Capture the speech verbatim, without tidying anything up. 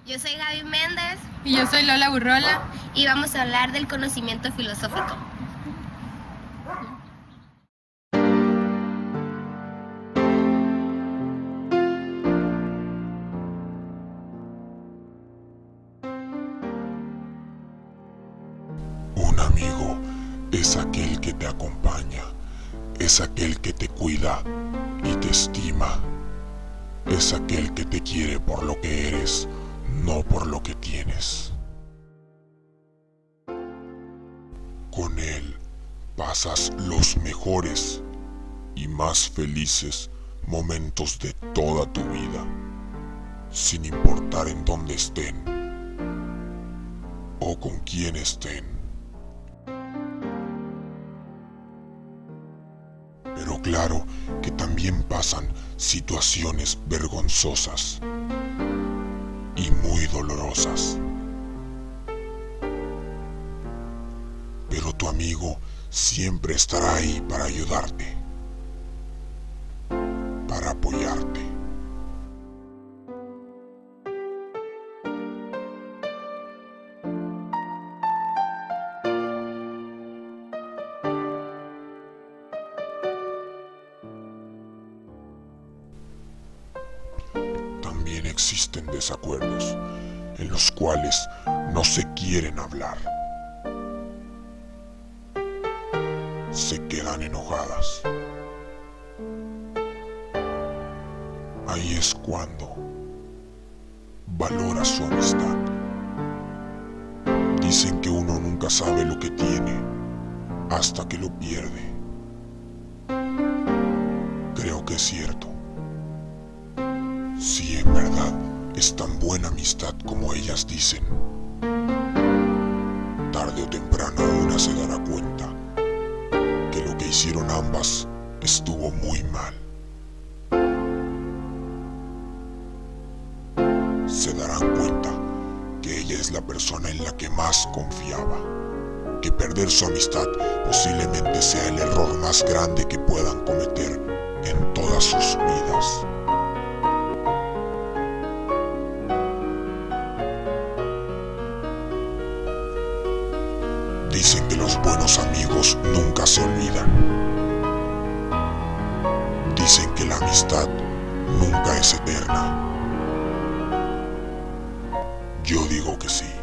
Yo soy Gaby Méndez. Y yo soy Lola Burrola. Y vamos a hablar del conocimiento filosófico. Un amigo es aquel que te acompaña, es aquel que te cuida y te estima, es aquel que te quiere por lo que eres, no por lo que tienes. Con él pasas los mejores y más felices momentos de toda tu vida, sin importar en dónde estén o con quién estén. Pero claro que también pasan situaciones vergonzosas y muy dolorosas. Pero tu amigo siempre estará ahí para ayudarte, para apoyarte. También existen desacuerdos en los cuales no se quieren hablar. Se quedan enojadas. Ahí es cuando valora su amistad. Dicen que uno nunca sabe lo que tiene hasta que lo pierde. Creo que es cierto. Si en verdad es tan buena amistad como ellas dicen, tarde o temprano una se dará cuenta que lo que hicieron ambas estuvo muy mal. Se darán cuenta que ella es la persona en la que más confiaba, que perder su amistad posiblemente sea el error más grande que puedan cometer en todas sus vidas. Dicen que los buenos amigos nunca se olvidan. Dicen que la amistad nunca es eterna. Yo digo que sí.